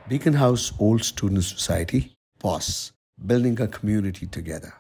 Beaconhouse Old Student Society, POS, building a community together.